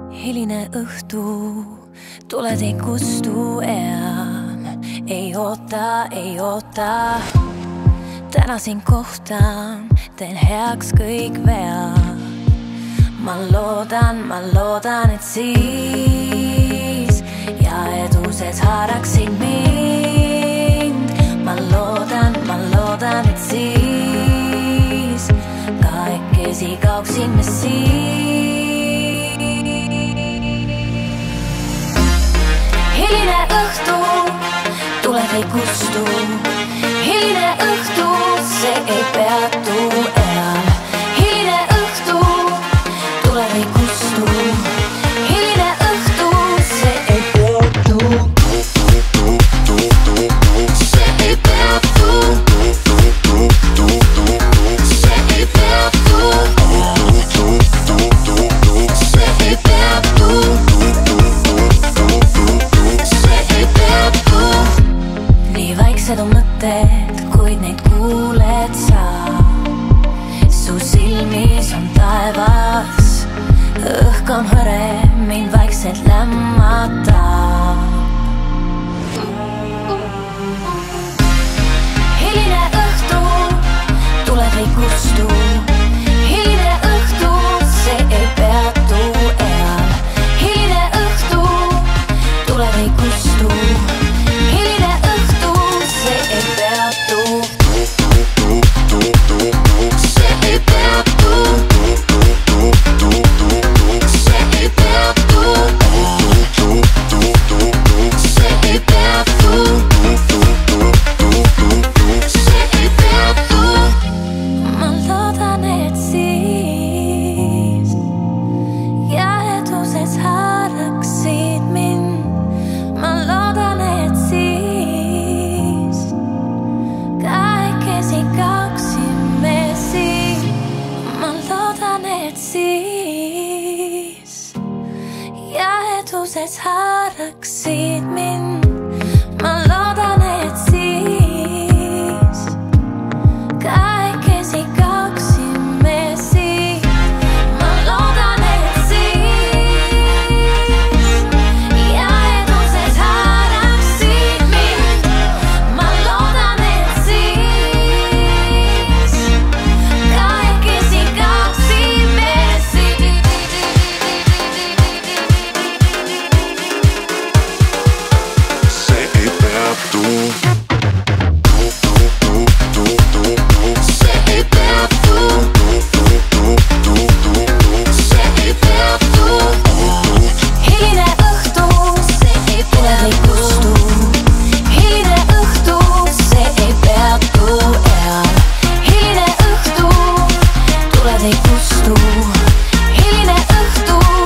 Hiline õhtu, tuled ei kustu enam. Ei oota, täna sind kohtan, teen heaks kõik vead. Ma loodan, et siis ja edused haaraksid mind. Ma loodan, et siis kahekesi kaoksime siin. Hiline õhtu, tuled ei kustu. Hiline õhtu, see ei peatu enam. Hiline õhtu, tuled ei kustu. Hiline õhtu, see ei peatu. See ei peatu. See ei peatu. See ei peatu. Vaiksed on mõtted, kuid neid kuuled sa. Su silmis on taevas, õhk on hõre, mind vaikselt lämmatab. Hiline õhtu, tuled ei kustu. Hiline õhtu, see ei peatu enam. Hiline õhtu, tuled ei kustu. Edused haaraksid mind. Ma loodan, et siis kahekesi kaoksime siin. Ma loodan, et siis ja edused haaraksid mind. Ma loodan, et siis kahekesi kaoksime siin. Hiline õhtu,